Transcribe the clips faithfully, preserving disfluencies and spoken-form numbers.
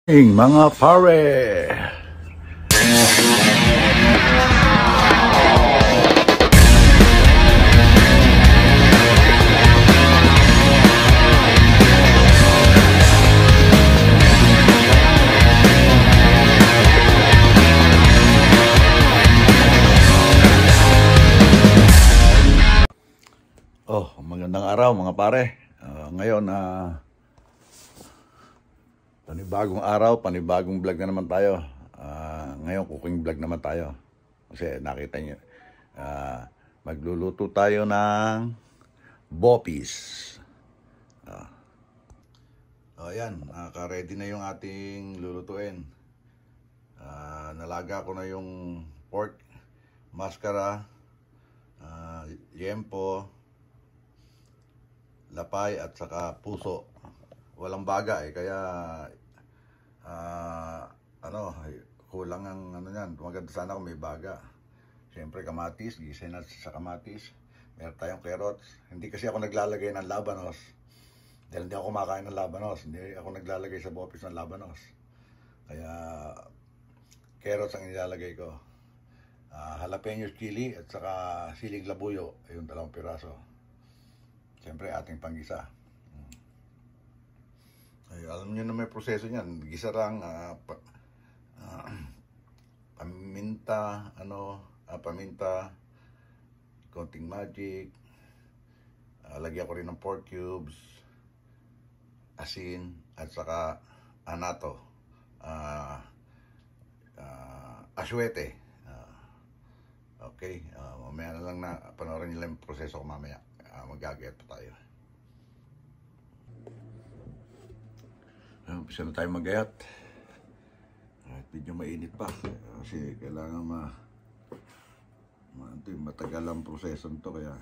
Mga pare, oh, magandang araw mga pare. Uh, ngayon, uh, panibagong araw, panibagong vlog na naman tayo. Uh, ngayon, cooking vlog naman tayo. Kasi nakita nyo, uh, magluluto tayo ng bopis. Uh, oh, yan, naka-ready na yung ating lulutuin. Uh, nalaga ko na yung pork, mascara, uh, liempo, lapay at saka puso. Walang baga eh, kaya uh, ano, kulang ang ano yan. Maganda sana kung may baga. Siyempre kamatis, gisa na sa kamatis. Meron tayong carrots. Hindi kasi ako naglalagay ng labanos. Dahil hindi ako kumakain ng labanos. Hindi ako naglalagay sa bopis ng labanos. Kaya carrots ang nilalagay ko. Uh, jalapenos chili at saka siling labuyo. Ayun, dalawang piraso. Siyempre ating panggisa. Ay, alam niyo na may proseso niyan. Gisa lang, uh, pa, uh, paminta, ano, uh, paminta, konting magic, uh, lagyan ko rin ng pork cubes, asin, at saka anato, uh, uh, aswete. Uh, okay, uh, mamaya na lang na panoorin nila yung proseso ko mamaya. Uh, Mag-gagayat pa tayo. Umpisa na tayo mag-gayat. Kahit medyo mainit pa. Kasi kailangan ma... ma ito, matagal ang proseso nito kaya...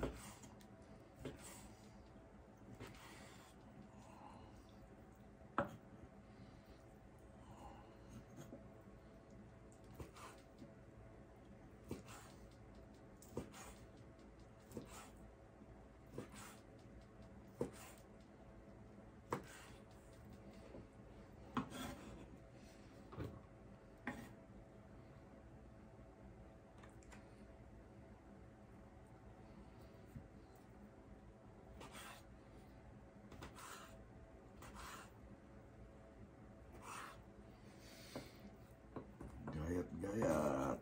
Gayat.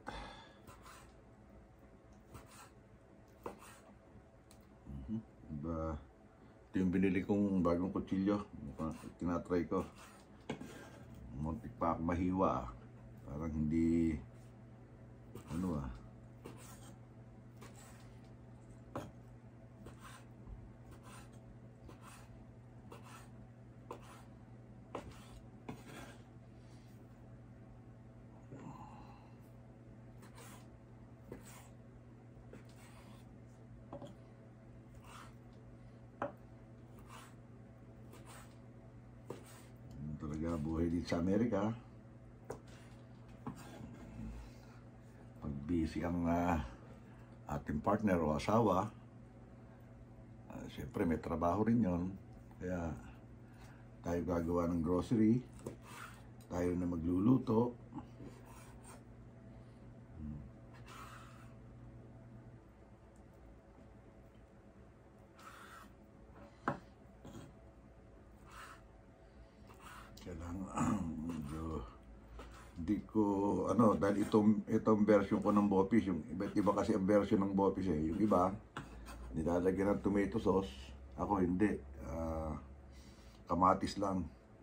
Mm-hmm. Diba, ito yung binili kong bagong kutsilyo. Tinatry ko. Muntik pa ako mahiwa. Parang hindi ano ah. Talaga buhay dito sa Amerika. Pag busy ang uh, ating partner o asawa, uh, siyempre may trabaho rin yon. Kaya tayo gagawa ng grocery, tayo na magluluto. Kailangan medyo hindi ko ano, dahil itong itong version ko ng bopis, yung iba't iba kasi ang version ng bopis eh. Yung iba nilalagyan ng tomato sauce, ako hindi, uh, kamatis lang.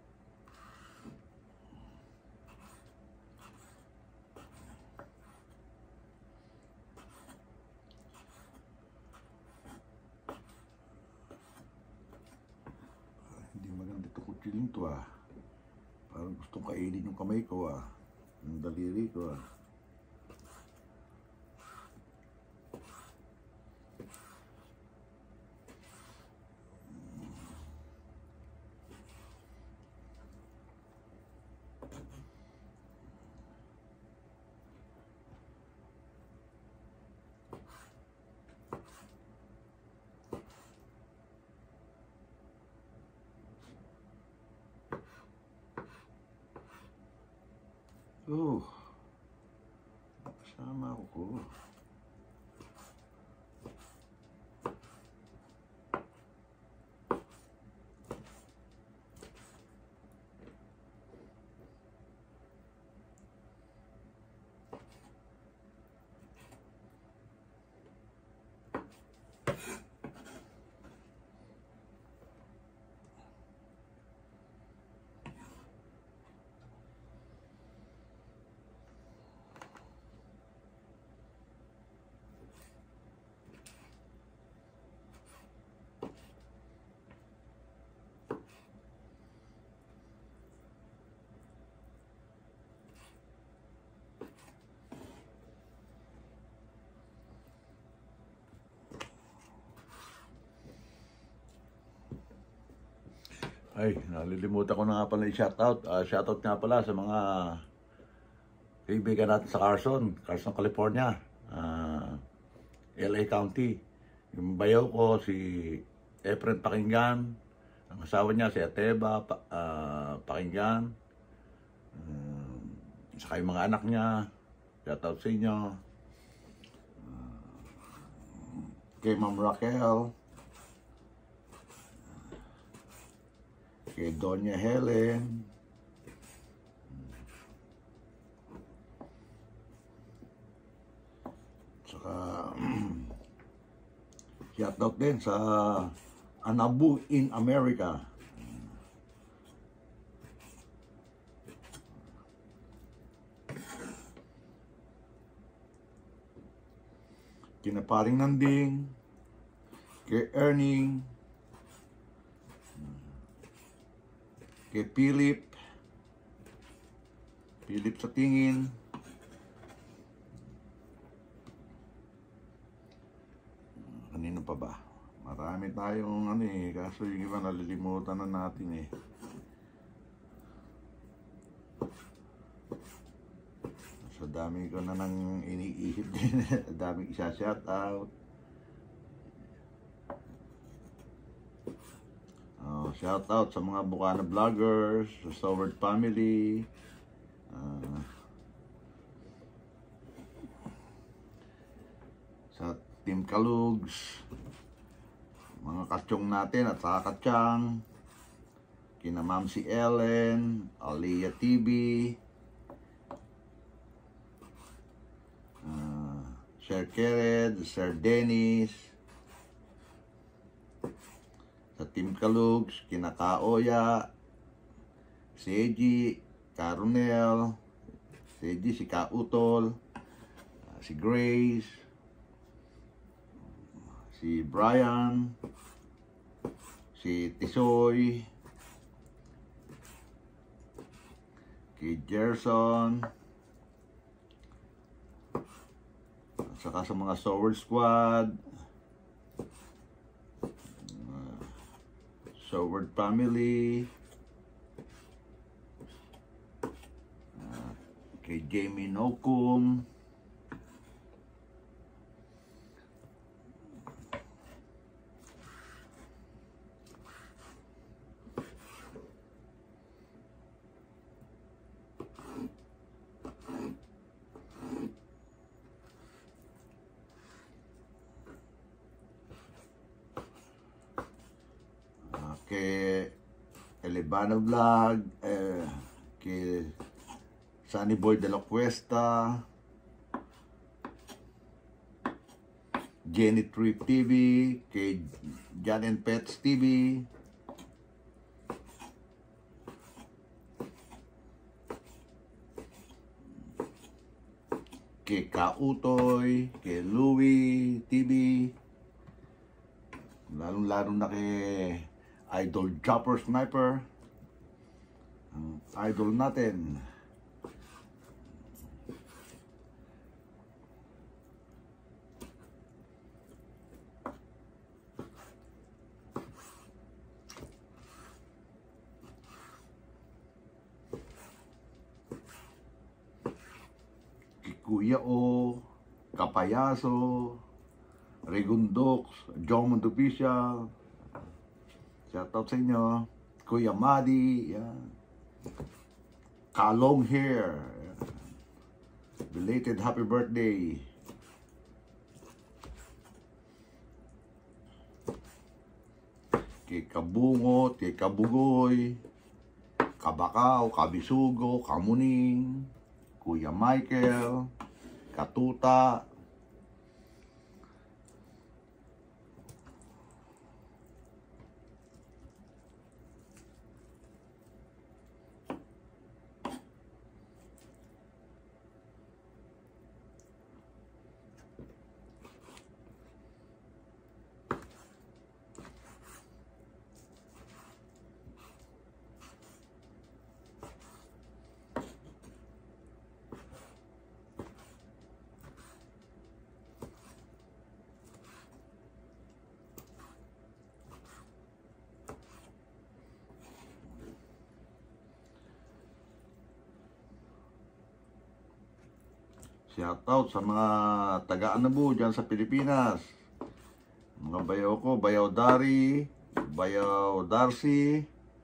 Uh, hindi maganda ito kutsilyo to ah. Parang gustong kainin yung kamay ko ah. Yung daliri ko ah. Oh, sama ako. Ay, nalilimutan ko na nga pala i-shoutout. Uh, shoutout nga pala sa mga kaibigan natin sa Carson, Carson, California, uh, L A County. Yung bayaw ko, si Efren Pakinggan, ang asawa niya, si Ateba pa, uh, Pakinggan, um, saka yung mga anak niya, shoutout sa inyo. Uh, kay Ma'am Raquel, kay Doña Helen, saka shoutout din sa Anabu in America. Kina Paring Nanding, kay Erning, kay Philip, Philip sa tingin, kanino pa ba? Marami tayong ano eh, kaso yung iba nalilimutan na natin eh. So dami ko na nang iniisip din, daming isa shout out. Uh, shout out sa mga Bukana vloggers, sa Soward family, uh, sa Team Kalugs, mga katsyong natin at saka katsyang, kina Ma'am si Ellen, Aliyah T V, uh, Sir Kered, Sir Dennis, sa Team Kalugs, kina Kaoya, si Eji, Karunel, si Eji, si Kautol, uh, si Grace, si Brian, si Tisoy, kay Gerson, at saka sa mga Soward Squad, uh, Soward family, uh, kay Jamie Nokum, kay Elibano Vlog, eh, kay Sunny Boy de la Cuesta, Jenny Trip T V, kay Jan and Pets T V, kay Kautoy, kay Louie T V, lalong-lalo na kay Idol Chopper Sniper, ang idol natin. Kuya O, Kapayaso, Regundox, John Official, shoutout sa inyo, Kuya Madi, yan. Kalong Hair, Belated happy birthday. Kay Kabungot, kay Kabugoy, Kabakaw, Kabisugo, Kamuning, Kuya Michael, Katuta, shoutout sa mga taga-Anabu dyan sa Pilipinas. Mga bayaw ko, Bayaw Dari, Bayaw Darcy,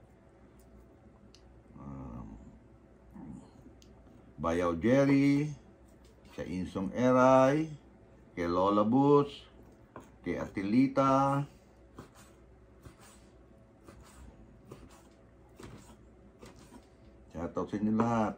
um, Bayaw Jerry, sa Insong Eray, kay Lola Boots, kay Atilita, shoutout sa inyo lahat.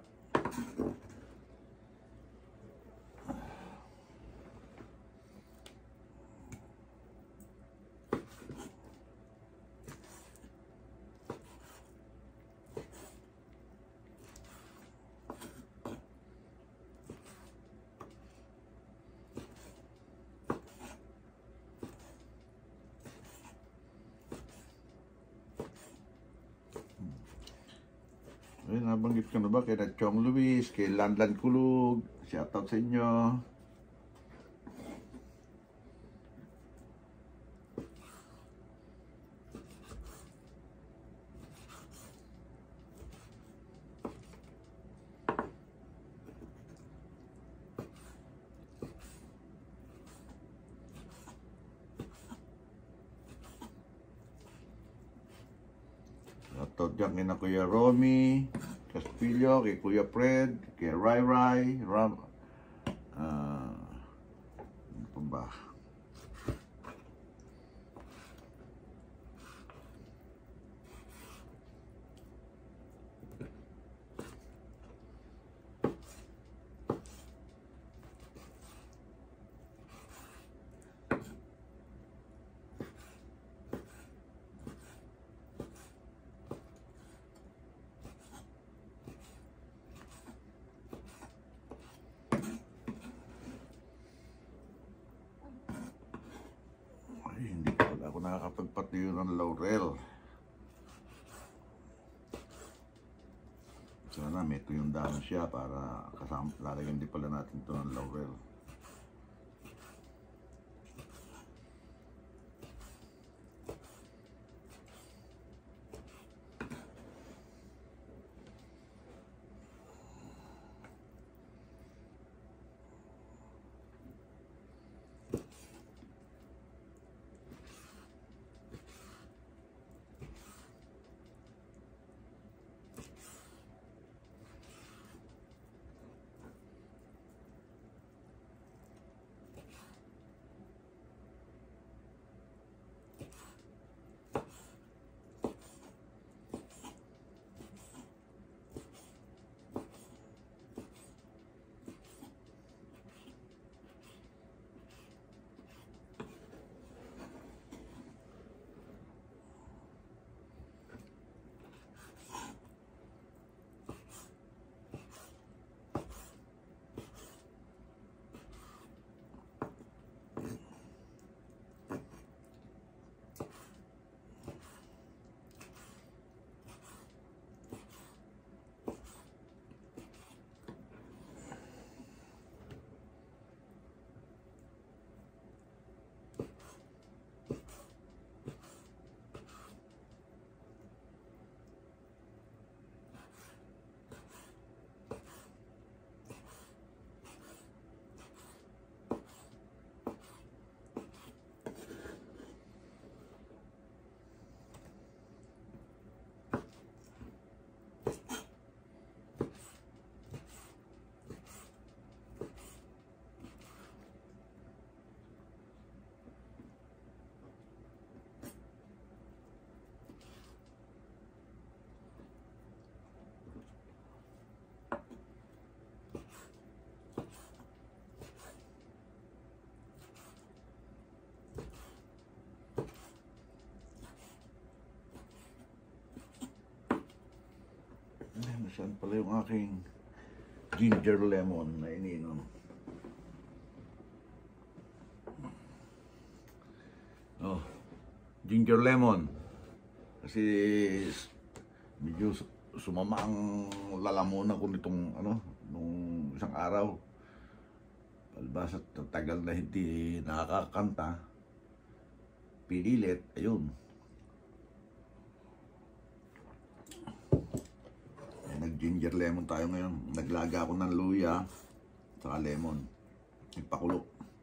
Ay, nabanggit ko na ba kay Chong Luis, kay Lanlan Kulug, shoutout sa inyo. Shoutout dyan kay na Kuya Romy Castillo, kay Kuya Fred, kay Rai Rai, Ram, ah, ano pa ba? Hindi pa wala ako nakakapagpatuyo ng laurel. Sana may tuyong dahon siya para kasama, lalagyan din pala natin ito ng laurel. Nasaan pala yung aking ginger lemon na ininom? Oh, ginger lemon. Kasi medyo sumama ang lalamunan ko nitong ano, nung isang araw. Palibas at tagal na hindi nakakakanta. Pinilit, ayun. Nag-ginger lemon tayo ngayon. Naglaga ako ng luya saka lemon. Ipakulo.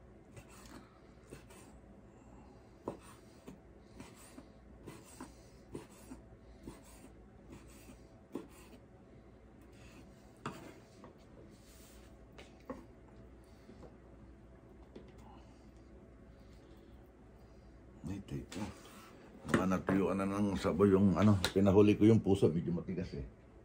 Ay, teka. Baka natuyuan na ng saboy yung ano. Pinahuli ko yung puso. Medyo matigas eh.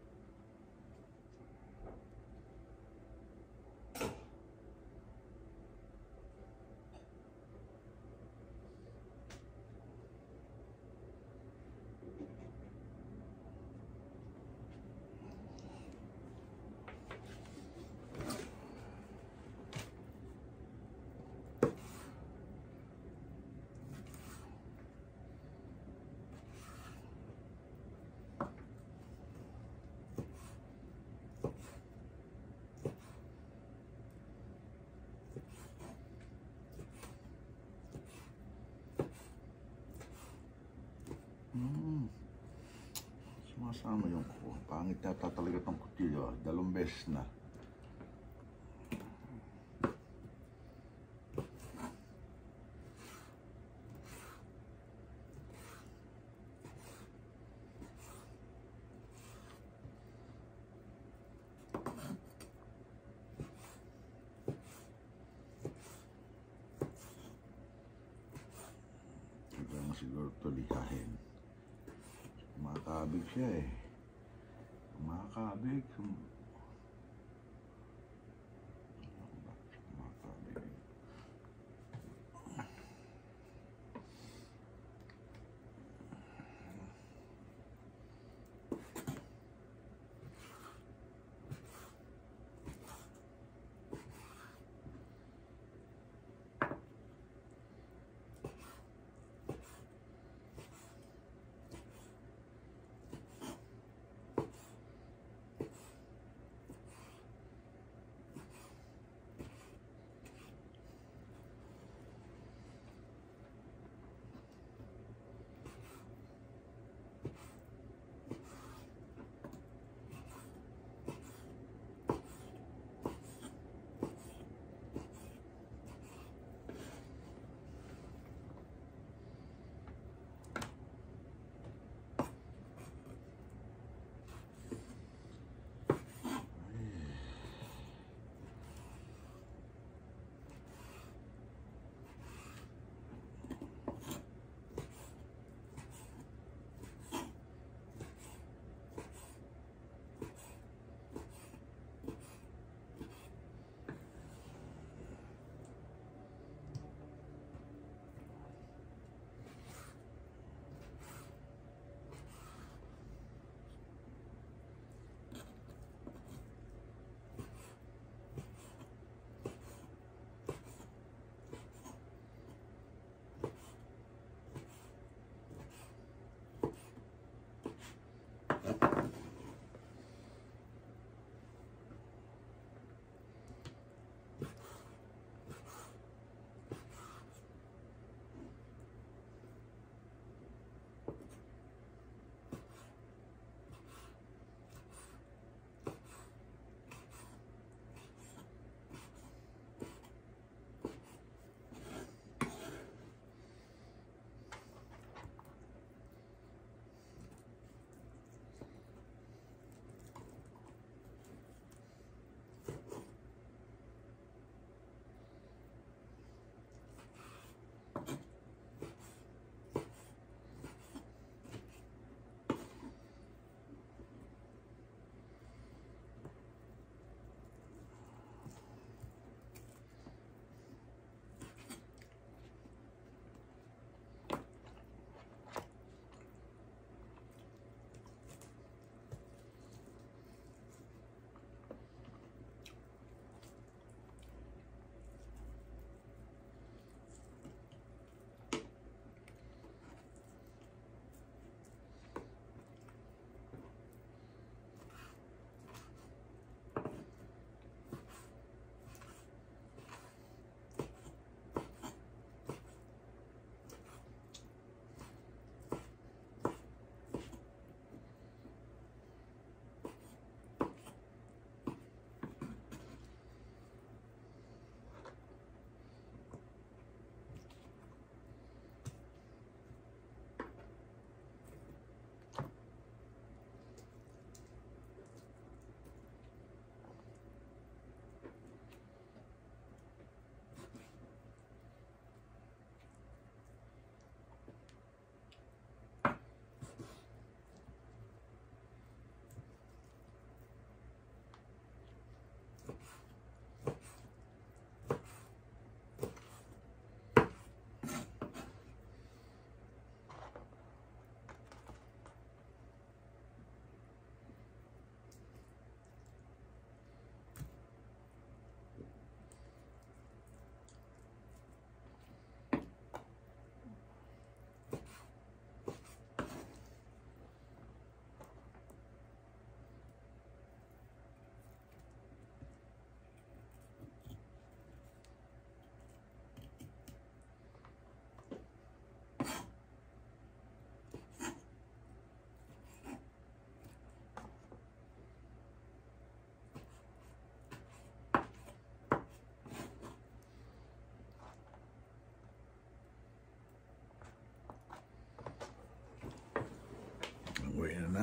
Hmm. Sumasama yung ko. Pangit yata talaga itong kutilyo. Dalawang beses na. Kaya siguro ito likahin. Kumakabig siya eh. Kumakabig. Kumakabig.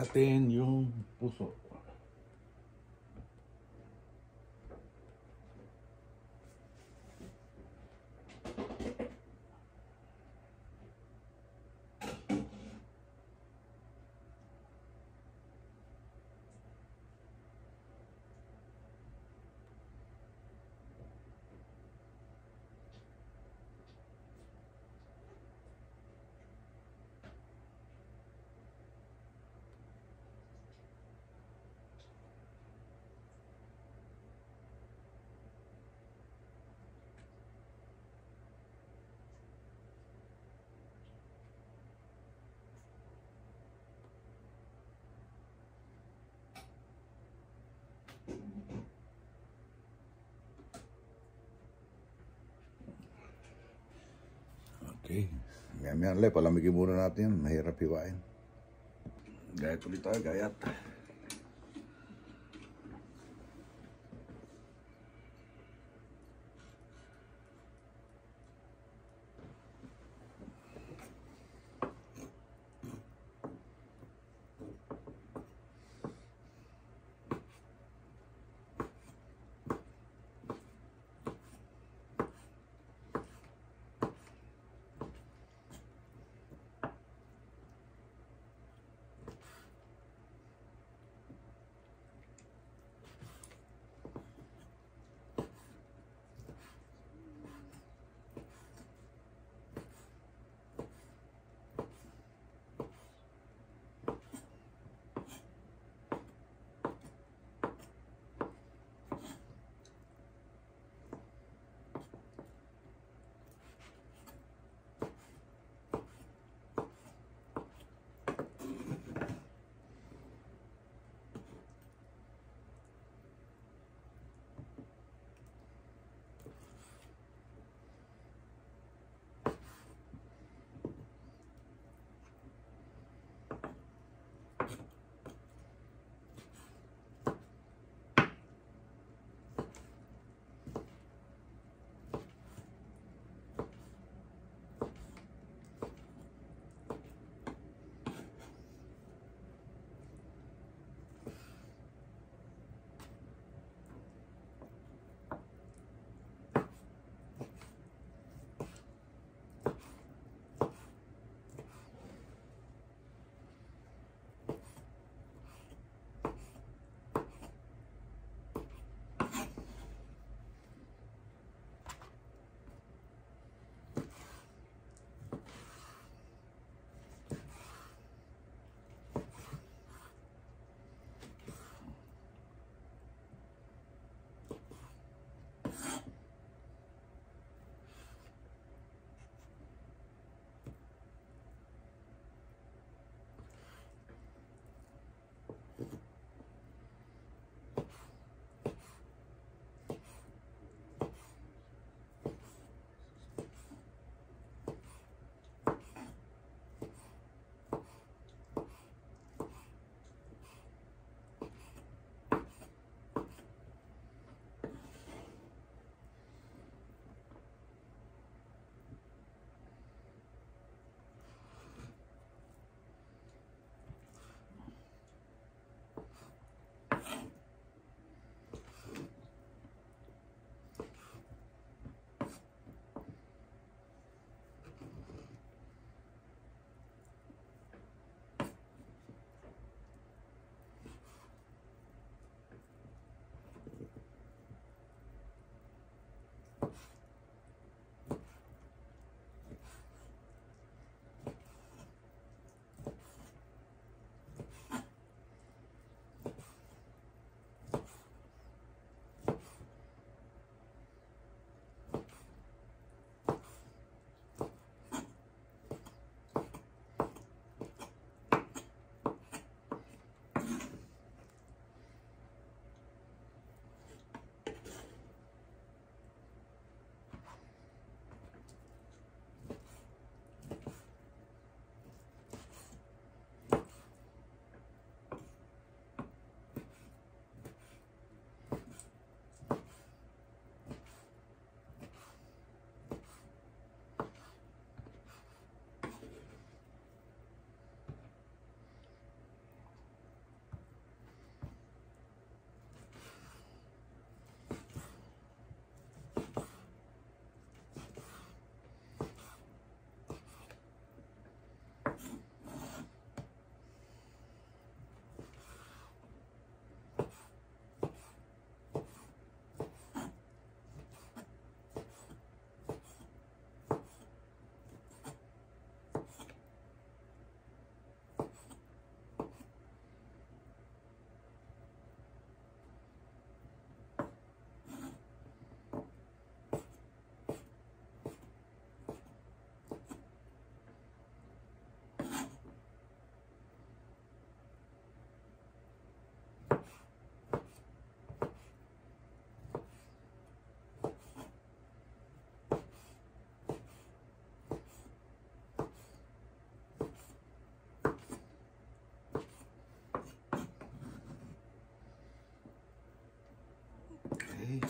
natin yung puso. Okay. Maya-maya ulit, palamigin muna natin yan. Mahirap hiwain. Gayat ulit tayo, gayat.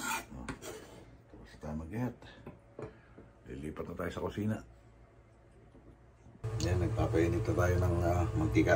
Tapos tayo mag-ihat. Lilipat na tayo sa kusina. Yan, nagpapainit na tayo ng uh, mantika.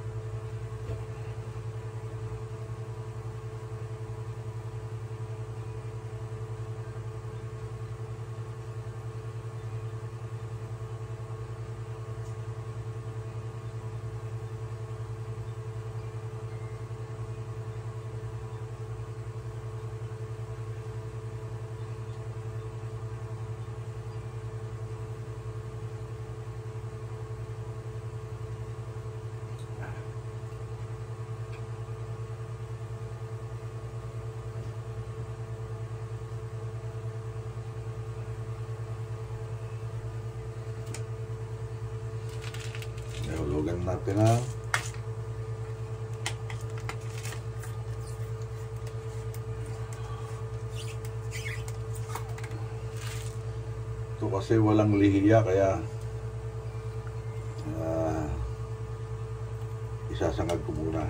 Nahulugan natin na ito kasi walang lihiya kaya uh, isasangag ko muna.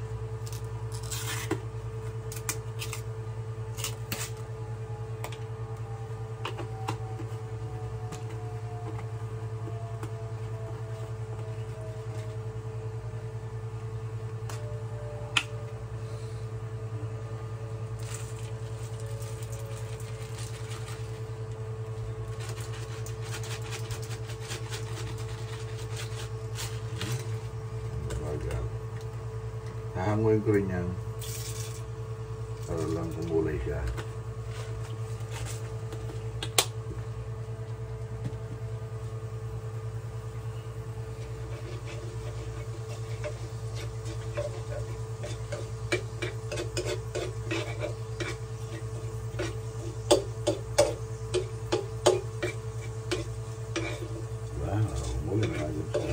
Hahanguin ko rin yan para lang kumulay siya. Diba? Kumulay na agad siya.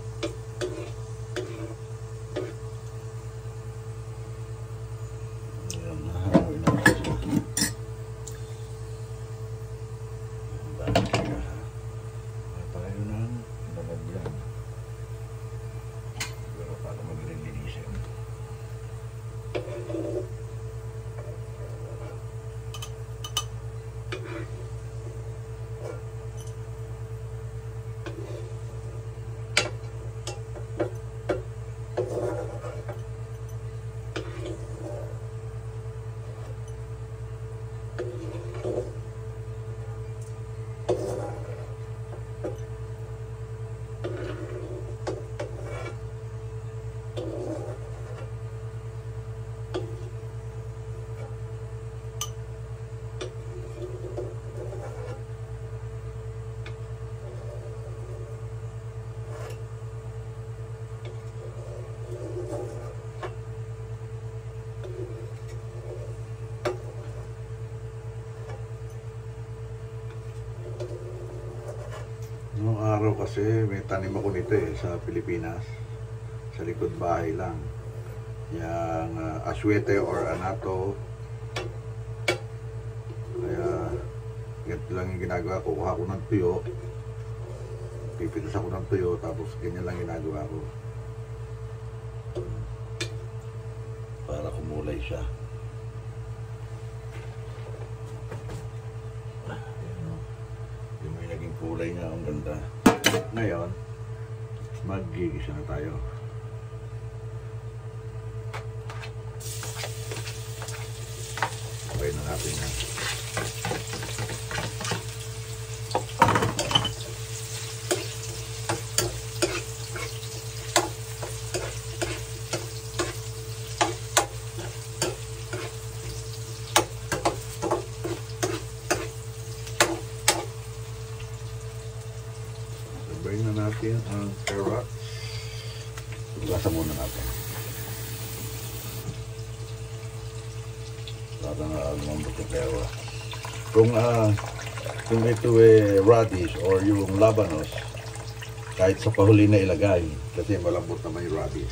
Noong araw kasi may tanim ako nito eh sa Pilipinas, sa likod bahay lang, yung uh, aswete or anato. Kaya ganito lang yung ginagawa ko, kuha ko ng tuyo, pipitas ako ng tuyo, tapos ganyan lang ginagawa ko para kumulay siya. Yung may naging kulay niya, ang ganda. Ngayon, mag-gigisa na tayo. Okay na natin yan. Sabay na natin ang carrots. Gasa muna natin. Para na lumambot yung carrot. Kung, uh, kung ito eh radish or yung labanos, kahit sa pahuli na ilagay, kasi malambot na may radish.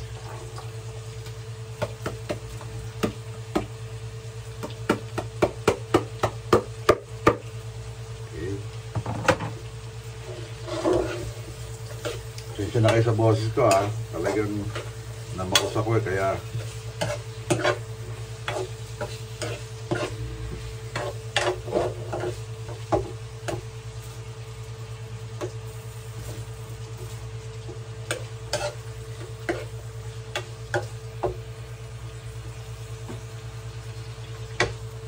Pasensya na kayo sa boses ko ha. Talagang namakus ako eh, kaya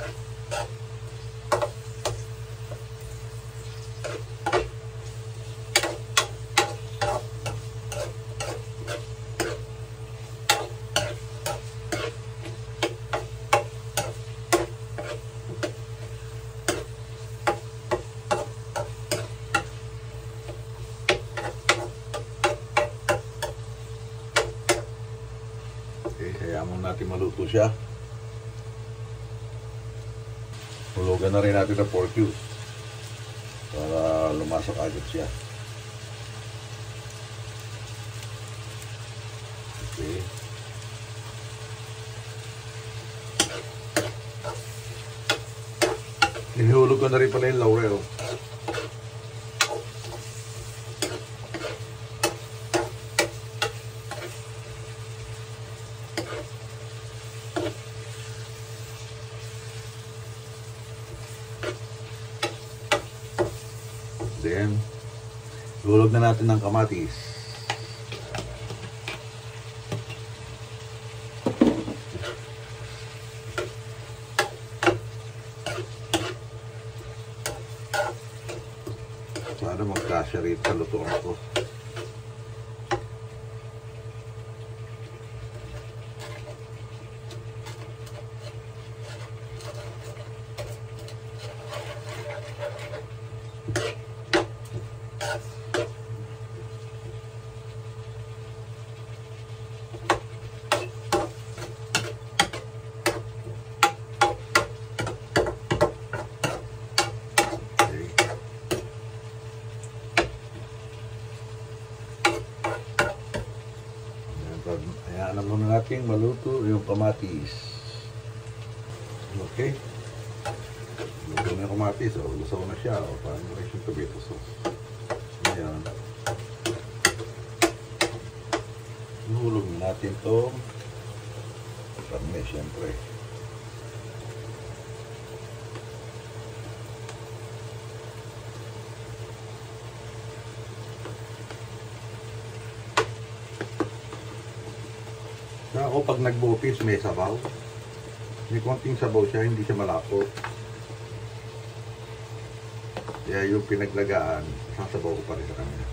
Kaya mo natin maluto siya. Hulugan na rin natin ng pork cubes para lumasok agad siya. Okay. Hinihulog ko na rin pala yung laurel. Then, hulog na natin ng kamatis. Para magkasya rin sa lutuan ko. Ayan na muna natin maluto yung kamatis. Okay. Luto na yung kamatis. O, lusaw na siya. O, parang rin yung tomato sauce. Ayan. Nahulog natin itong karne, syempre. Ako pag nag-bopis may sabaw. May konting sabaw siya, hindi siya malapot. Kaya yung pinaglagaan, sasabaw ko pa rin sa kanya.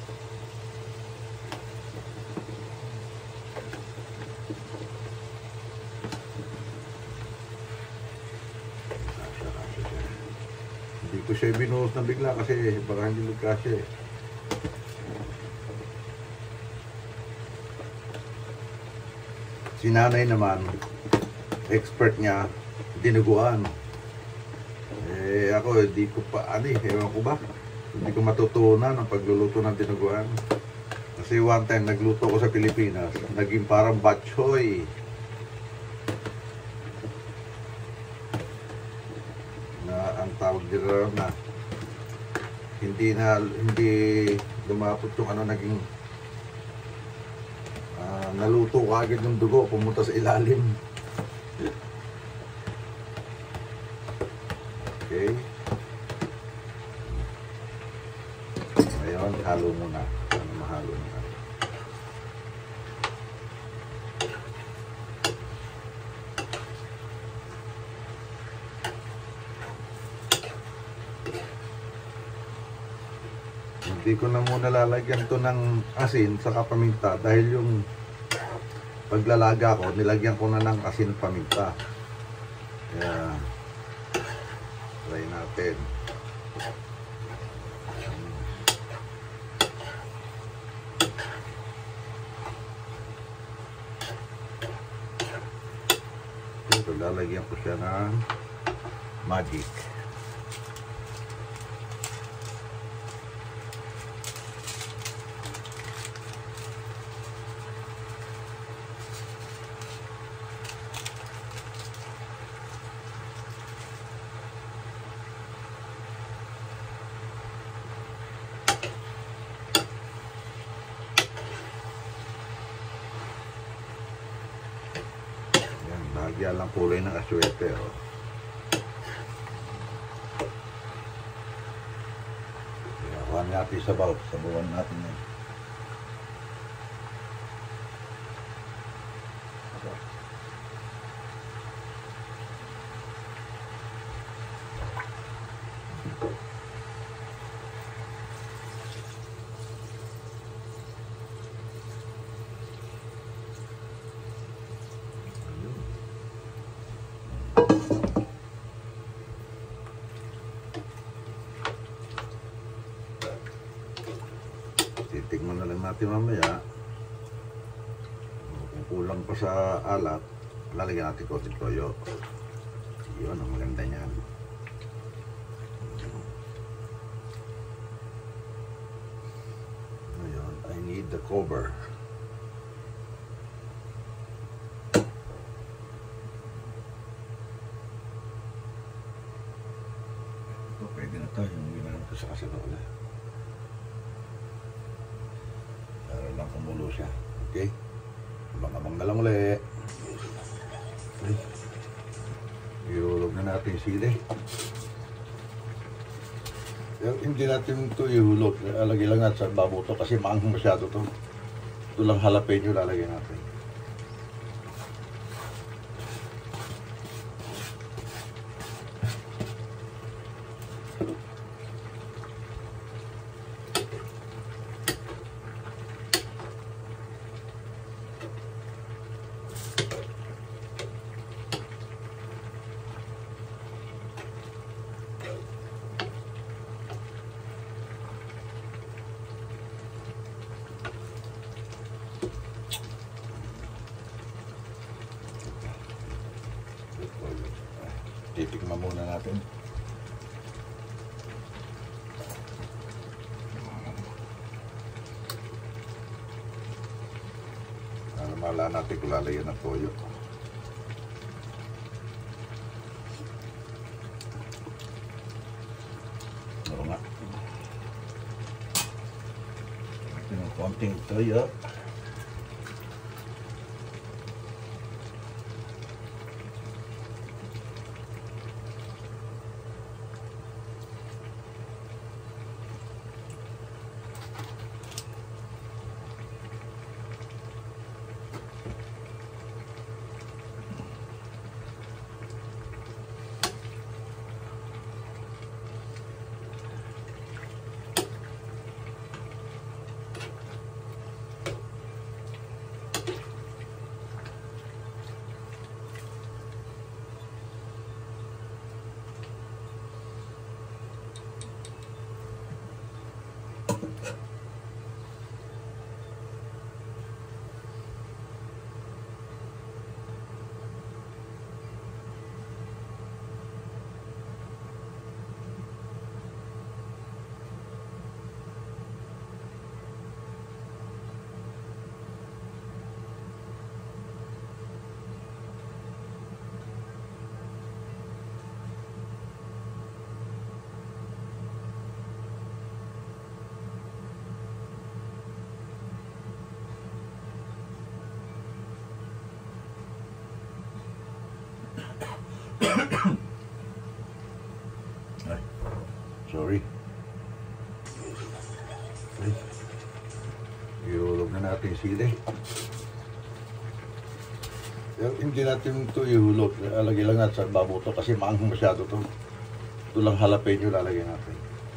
Kasya, kasya siya. Hindi ko siya binuhos na bigla kasi baka hindi magkasya eh. Si nanay naman, expert niya, dinuguan. Eh ako, hindi ko pa, ano eh, ewan ko ba? Hindi ko matutunan ang pagluluto ng dinuguan. Kasi one time, nagluto ko sa Pilipinas, naging parang bok choy. Na ang tawag dito na, hindi na, hindi lumapot yung ano, naging, naluto ko agad yung dugo, pumunta sa ilalim. Okay. Ngayon, halo muna. Ano mahalo muna. Hindi ko na muna lalagyan to ng asin sa paminta dahil yung paglalaga ko, nilagyan ko na ng asin paminta. Kaya, try natin. Ito, lalagyan ko siya ng magic. Lagyan lang kulay ng aswete. Oh. Kuhaan natin sa sabaw. Sabawan natin yan. natin mamaya. Kung kulang pa sa alat, lalagyan natin konting toyo. Yun, ang maganda niyan. Ngayon, I need the cover. Ito, pwede na to. Yung ginanong ko sa kasanola. Para lang kumulo siya. Okay? Abang-abang na lang ulit. Okay. Ihulog na natin yung sili. Yung, hindi natin ito ihulog. Lagay lang natin sa babo to kasi maanghang masyado to. Ito lang jalapeno lalagay natin. Titikman muna natin. Para mala natin kung lalagyan ng toyo. Oo nga. Ito ng konting toyo. Ay, sorry. Okay. Ihulog na natin yung sili. Yung, hindi natin ito ihulog. Lagay lang natin sa babo to kasi maanghang masyado to. Ito lang jalapeno lalagay natin.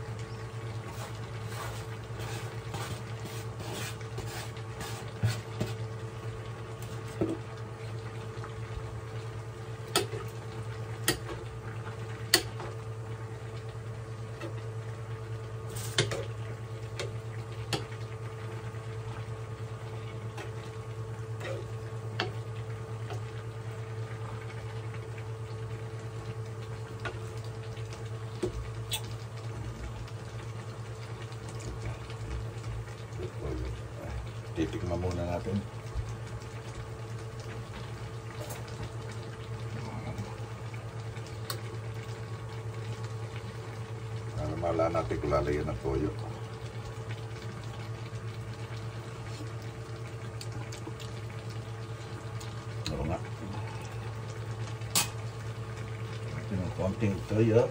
Titikman muna natin. Para mala natin kung lalagyan ng toyo. Oo nga. Ito ng konting toyo.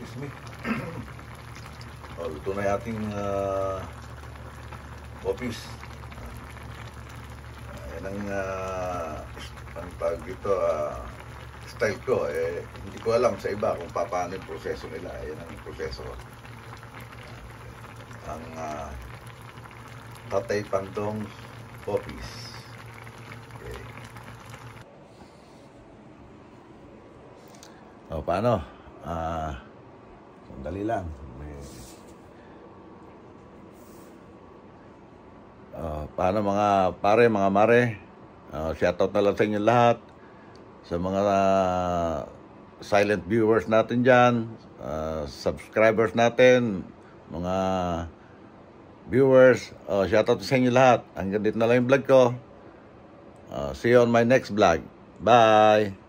Excuse me. O, luto na yung ating uh, popis. Ayan ang uh, ang tawag dito, uh, style ko. Eh, hindi ko alam sa iba kung paano yung proseso nila. Ayan ang proseso. Ang uh, Tatay Pandong popis. Okay. O, paano? Ah, uh, sandali lang. May... Uh, paano mga pare, mga mare? Uh, shoutout na lang sa inyo lahat. Sa mga uh, silent viewers natin dyan, uh, subscribers natin, mga viewers, uh, shoutout sa inyo lahat. Hanggang dito na lang yung vlog ko. Uh, see you on my next vlog. Bye!